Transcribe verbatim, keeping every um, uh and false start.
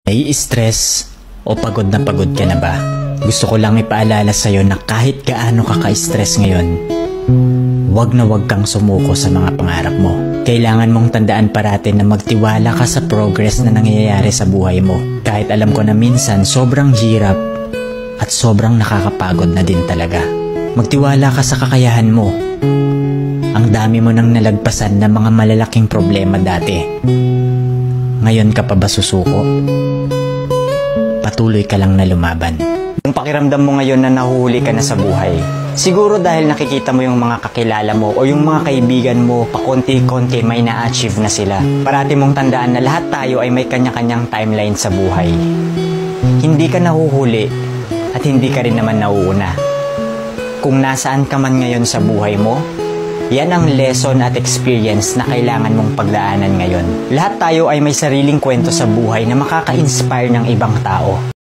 Nai-stress o pagod na pagod ka na ba? Gusto ko lang ipaalala sa'yo na kahit gaano ka ka-stress ngayon, wag na wag kang sumuko sa mga pangarap mo. Kailangan mong tandaan parati na magtiwala ka sa progress na nangyayari sa buhay mo. Kahit alam ko na minsan sobrang hirap at sobrang nakakapagod na din talaga. Magtiwala ka sa kakayahan mo. Ang dami mo nang nalagpasan na mga malalaking problema dati. Ngayon ka pa ba susuko? Patuloy ka lang na lumaban. Kung pakiramdam mo ngayon na nahuhuli ka na sa buhay, siguro dahil nakikita mo yung mga kakilala mo o yung mga kaibigan mo pakonti-konti may na-achieve na sila. Parati mong tandaan na lahat tayo ay may kanya-kanyang timeline sa buhay. Hindi ka nahuhuli at hindi ka rin naman nauuna. Kung nasaan ka man ngayon sa buhay mo, yan ang lesson at experience na kailangan mong pagdaanan ngayon. Lahat tayo ay may sariling kwento sa buhay na makaka-inspire ng ibang tao.